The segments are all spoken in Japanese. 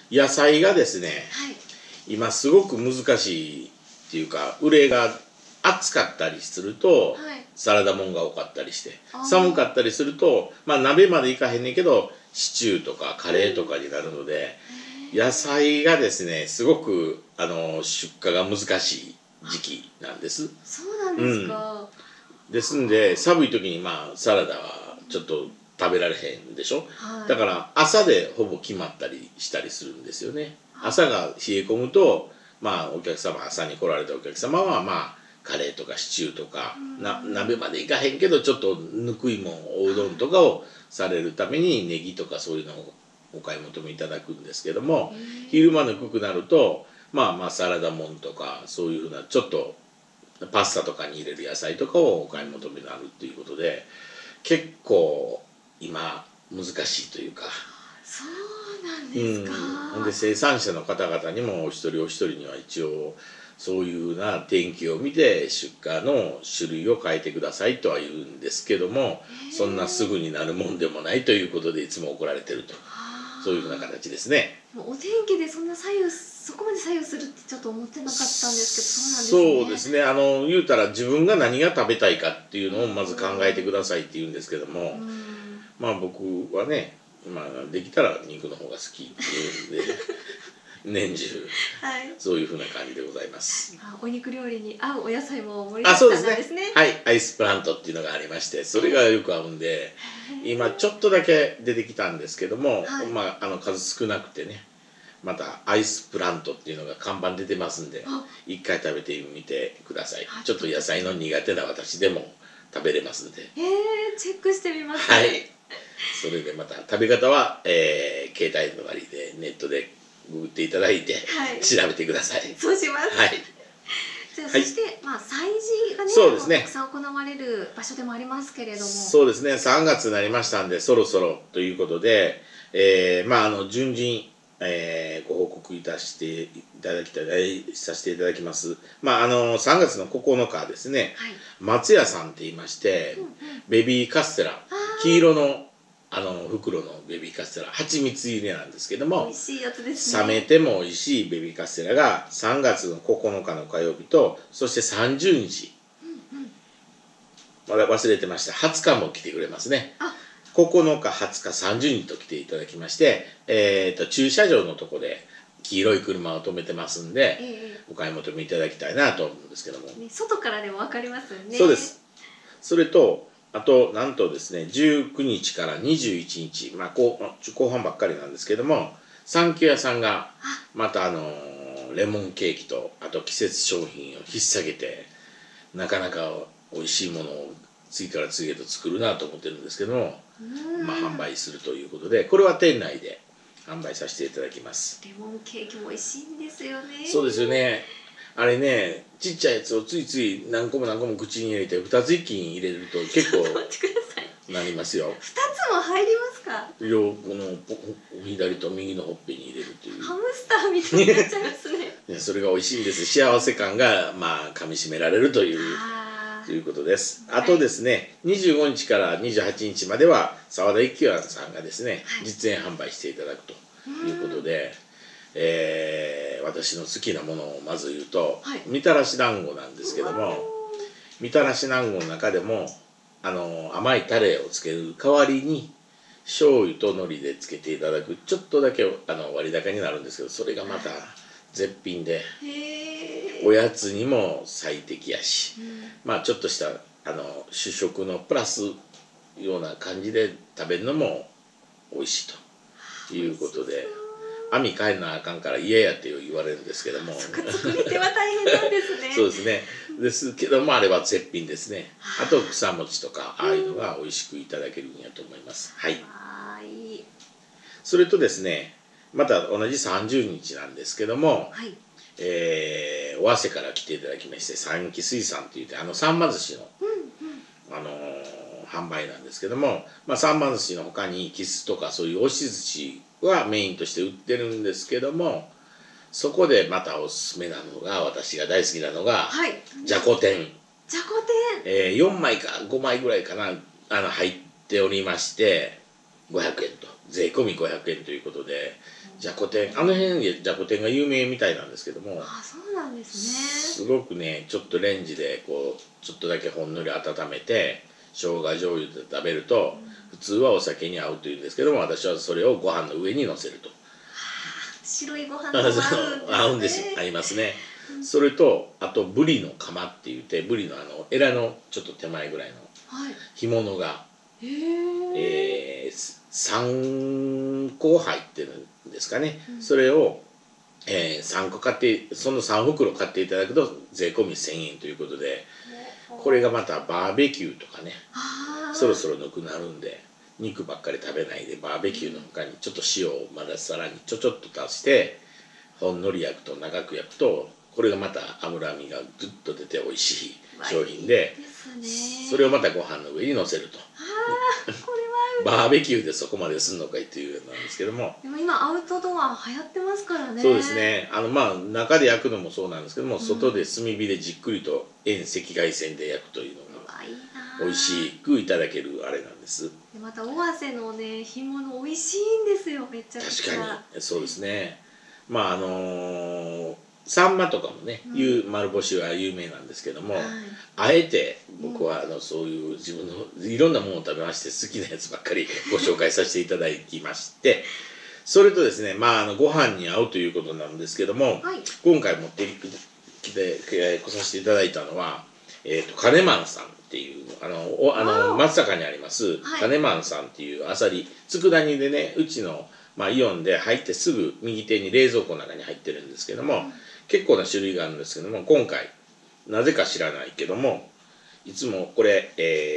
野菜がですね、 はい。 今すごく難しいっていうか、売れが暑かったりすると、 はい。 サラダもんが多かったりして、 あー寒かったりすると、まあ鍋までいかへんねんけど、シチューとかカレーとかになるので、野菜がですね、すごく出荷が難しい時期なんです。 そうなんですか。 ですんで、寒い時にまあサラダはちょっと食べられへんでしょ。 はい。 だから朝でほぼ決まったりしたりするんですよね。朝が冷え込むと、まあお客様、朝に来られたお客様はまあカレーとかシチューとか、鍋までいかへんけどちょっとぬくいもん、おうどんとかをされるためにネギとかそういうのをお買い求めいただくんですけども、昼間ぬくくなるとまあまあサラダもんとかそういうふうなちょっとパスタとかに入れる野菜とかをお買い求めになるっていうことで、結構今難しいというか。 そうなんですか。 ほんで生産者の方々にもお一人お一人には一応そういうな天気を見て出荷の種類を変えてくださいとは言うんですけども、そんなすぐになるもんでもないということでいつも怒られてると、そういうふうな形ですね。 もうお天気でそんなそこまで左右するってちょっと思ってなかったんですけど、そうなんですね。 そうですね。言うたら自分が何が食べたいかっていうのをまず考えてくださいって言うんですけども、まあ僕はね、まあできたら肉の方が好きっていうんで年中はい。 そういうふうな感じでございます。 お肉料理に合うお野菜も盛りあ、 だくそうですね。 さんなんですね。 はい、アイスプラントっていうのがありまして、それがよく合うんで、今ちょっとだけ出てきたんですけども、 はいまあ数少なくてね、またアイスプラントっていうのが看板出てますんで、一回食べてみてください。ちょっと野菜の苦手な私でも食べれますんで。 チェックしてみます。 はい。それでまた食べ方は、携帯の割でネットでググっていただいて、 はい、 調べてください。 そうします。 はい。 じゃあ、そしてまあ催事がね、 そうですね、 たくさん行われる場所でもありますけれども。 そうですね。3月になりましたんで、そろそろということで、まあ順次、ご報告いたしていただきたい、させていただきます。まあ3月の9日ですね、 はい、 松屋さんって言いまして、ベビーカステラ、黄色の袋のベビーカステラ、蜂蜜入りなんですけども、 美味しいやつですね。 冷めても美味しいベビーカステラが3月の9日の火曜日と、そして30日、まだ忘れてました、20日も来てくれますね。9日、20日、30日と来ていただきまして、駐車場のとこで黄色い車を止めてますんで、お買い求めいただきたいなと思うんですけども、 外からでも分かりますよね。 そうです。それとあとなんとですね、19日から21日、まあ後半ばっかりなんですけども、サンキュー屋さんがまたレモンケーキとあと季節商品を引っ提げて、なかなか美味しいものを次から次へと作るなと思ってるんですけども、まあ販売するということで、これは店内で販売させていただきます。 レモンケーキも美味しいんですよね。 そうですよね。あれね、ちっちゃいやつをついつい何個も何個も口に入れて2つ一気に入れると結構待ってください。 なりますよ。 2つも入りますか？ この左と右のほっぺに入れるという。 ハムスターみたいになっちゃいますね。 それが美味しいんです。幸せ感がまあ噛み締められるということです。あとですね、25日から28日までは澤田幸也さんがですね、実演販売していただくということで、私の好きなものをまず言うと、みたらし団子なんですけども、みたらし団子の中でも甘いタレをつける代わりに醤油と海苔でつけていただく、ちょっとだけ割高になるんですけど、それがまた絶品で、おやつにも最適やし、まあちょっとした主食のプラスような感じで食べるのも美味しいということで、網変えなあかんから嫌やって言われるんですけども、 作り手は大変なんですね。 そうですね。ですけども、あれは絶品ですね。あと草餅とかああいうのが美味しくいただけるんやと思います。はい。それとですね、また同じ30日なんですけども、尾鷲から来ていただきまして、三木水産っていうてさんま寿司の販売なんですけども、まあさんま寿司の他にキスとかそういう押し寿司はメインとして売ってるんですけども、そこでまたおすすめなのが、私が大好きなのがじゃこ天。 じゃこ天、 4枚か5枚ぐらいかな入っておりまして、500円と税込み500円ということで、 じゃこ天、あの辺でじゃこ天が有名みたいなんですけども、 あ、そうなんですすごくね、ちょっとレンジでこうちょっとだけほんのり温めて生姜醤油で食べると、普通はお酒に合うというんですけども、私はそれをご飯の上にのせると。 白いご飯と合うんですね。 合うんですよ、合いますね。それとあとブリの釜って言って、ブリのエラのちょっと手前ぐらいの干物が、3個入ってるんですかね。それを、3個買って、その3袋買っていただくと税込み1000円ということで、これがまたバーベキューとかね、そろそろなくなるんで、肉ばっかり食べないでバーベキューの他にちょっと塩をまださらにちょっと足して、ほんのり焼くと長く焼くと、これがまた脂身がグッと出て美味しい商品で、それをまたご飯の上にのせると。バーベキューでそこまですんのかいっていうなんですけども、 でも今アウトドア流行ってますからね。 そうですね。まあ中で焼くのもそうなんですけども、外で炭火でじっくりと遠赤外線で焼くというのが美味しくいただけるあれなんです。 でまた尾鷲のね干物美味しいんですよ、めちゃくちゃ。 確かにそうですね。まあサンマとかもね、丸干しは有名なんですけども、あえて僕はそういう自分のいろんなものを食べまして好きなやつばっかりご紹介させていただきまして、それとですね、まあご飯に合うということなんですけども、今回持ってきて来させていただいたのは、カネマンさんっていう松阪にありますカネマンさんっていうあさり、佃煮でね、うちのイオンで入ってすぐ右手に冷蔵庫の中に入ってるんですけども、結構な種類があるんですけども、今回なぜか知らないけども、いつもこれ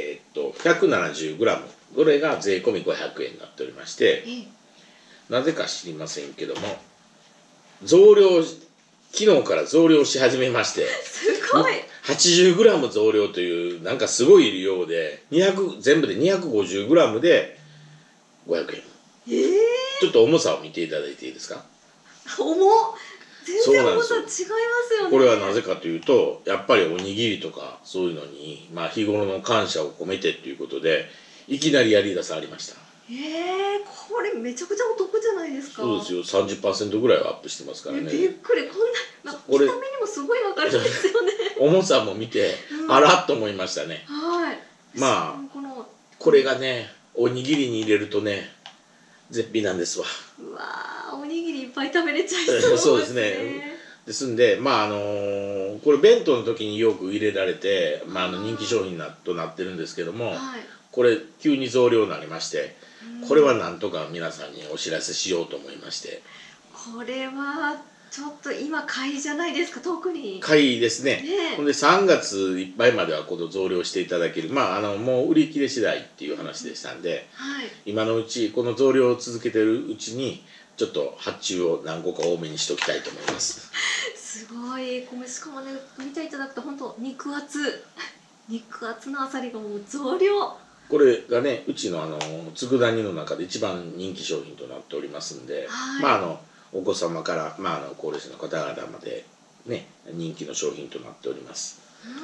170g、これが税込み500円になっておりまして、なぜか知りませんけども増量、昨日から増量し始めまして、 すごい 80g 増量というなんかすごい量で、全部で 250g で500円。ちょっと重さを見ていただいていいですか。 重っ、全然重さ違いますよね。 これはなぜかというと、やっぱりおにぎりとかそういうのに、日頃の感謝を込めてということでいきなりやりださりました。 これめちゃくちゃお得じゃないですか。 そうですよ、30% ぐらいはアップしてますからね。 びっくり、こんな見た目にもすごいわかるんですよね。 重さも見て、あらっと思いましたね。まあこれがね、おにぎりに入れるとね、絶品なんですわ。 うわー、おにぎりいっぱい食べれちゃいそうですね。 そうですね。ですんで、これ弁当の時によく入れられて、人気商品となってるんですけども、これ急に増量になりまして、これはなんとか皆さんにお知らせしようと思いまして。 これはちょっと今買いじゃないですか。特に買いですね。ほんで3月いっぱいまではこの増量していただける、もう売り切れ次第っていう話でしたんで、今のうちこの増量を続けてるうちにちょっと発注を何個か多めにしときたいと思います。 すごい。しかもね、見ていただくと本当肉厚のあさりがもう増量。 これがね、うちの佃煮の中で一番人気商品となっておりますんで、お子様から高齢者の方々までね、人気の商品となっております。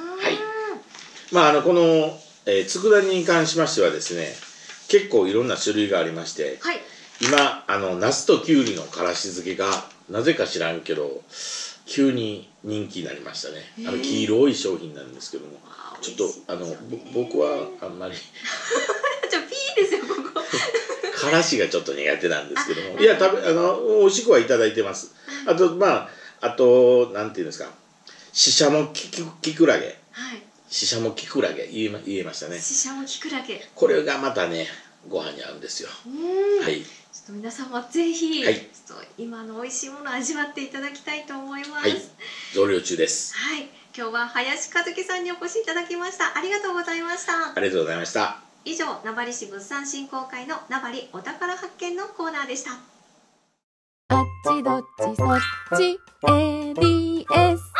この佃煮に関しましてはですね、結構いろんな種類がありまして、今ナスとキュウリのからし漬けがなぜか知らんけど急に人気になりましたね。黄色い商品なんですけども、ちょっと僕はあんまりじゃあピーですよ、ここ。 からしがちょっと苦手なんですけども、いや美味しくはいただいてます。あとなんていうんですか、ししゃもきくらげ、ししゃもきくらげ言えましたね。 ししゃもきくらげ、 これがまたね、ご飯に合うんですよ。 ちょっと皆様ぜひ、ちょっと今の美味しいものを味わっていただきたいと思います。 増量中です。 今日は林和樹さんにお越しいただきました。ありがとうございました。 ありがとうございました。 以上、名張市物産振興会の名張お宝発見のコーナーでした。 あっちどっちそっち ABS